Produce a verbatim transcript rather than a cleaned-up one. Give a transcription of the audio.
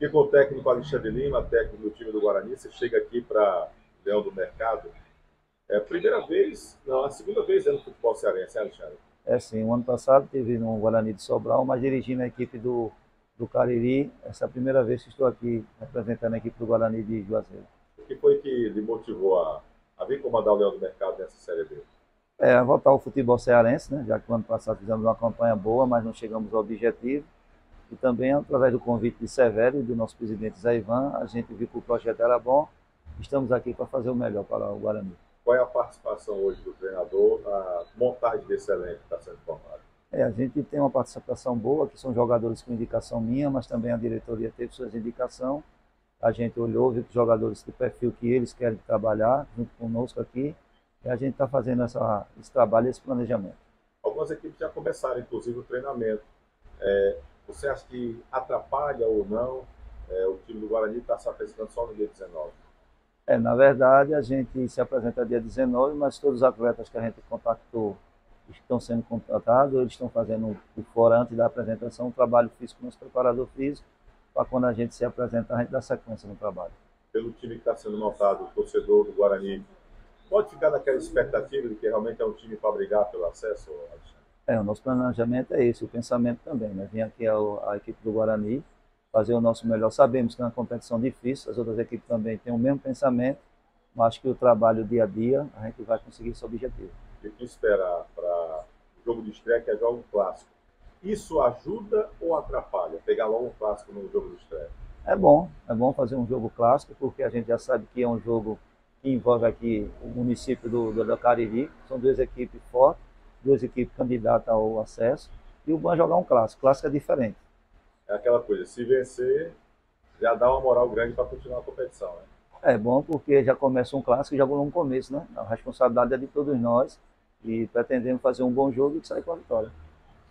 Aqui com o técnico Alexandre Lima, técnico do time do Guarani, você chega aqui para Leão do Mercado. É a primeira vez, não, a segunda vez dentro do futebol cearense, né, Alexandre? É sim, o ano passado teve no Guarani de Sobral, mas dirigindo a equipe do, do Cariri. Essa é a primeira vez que estou aqui representando a equipe do Guarani de Juazeiro. O que foi que lhe motivou a, a vir comandar o Leão do Mercado nessa Série B? É, voltar ao futebol cearense, né? Já que o ano passado fizemos uma campanha boa, mas não chegamos ao objetivo. E também, através do convite de Severo e do nosso presidente Zé Ivan, a gente viu que o projeto era bom. Estamos aqui para fazer o melhor para o Guarani. Qual é a participação hoje do treinador na montagem desse elenco que está sendo formado? É, a gente tem uma participação boa, que são jogadores com indicação minha, mas também a diretoria teve suas indicações. A gente olhou, viu que jogadores de perfil que eles querem trabalhar junto conosco aqui, e a gente está fazendo essa, esse trabalho, esse planejamento. Algumas equipes já começaram, inclusive, o treinamento. É, você acha que atrapalha ou não? É, o time do Guarani está se apresentando só no dia dezenove. É, na verdade, a gente se apresenta dia dezenove, mas todos os atletas que a gente contactou estão sendo contratados, eles estão fazendo por fora, antes da apresentação, um trabalho físico com o nosso preparador físico, para quando a gente se apresenta, a gente dar sequência no trabalho. Pelo time que está sendo montado, o torcedor do Guarani pode ficar naquela expectativa de que realmente é um time para brigar pelo acesso, Alexandre? É, o nosso planejamento é esse, o pensamento também, né? Vim aqui a, a equipe do Guarani fazer o nosso melhor. Sabemos que é uma competição difícil, as outras equipes também têm o mesmo pensamento, mas acho que o trabalho dia a dia, a gente vai conseguir esse objetivo. E o que esperar para o jogo de estreia, que é jogo clássico? Isso ajuda ou atrapalha? Pegar logo um clássico no jogo de estreia? É bom, é bom fazer um jogo clássico, porque a gente já sabe que é um jogo que envolve aqui o município do, do, do Cariri. São duas equipes fortes, duas equipes candidatas ao acesso, e o bom é jogar um clássico. Clássico é diferente. É aquela coisa, se vencer, já dá uma moral grande para continuar a competição, né? É bom porque já começa um clássico e já no começo, né? A responsabilidade é de todos nós e pretendemos fazer um bom jogo e sair com a vitória.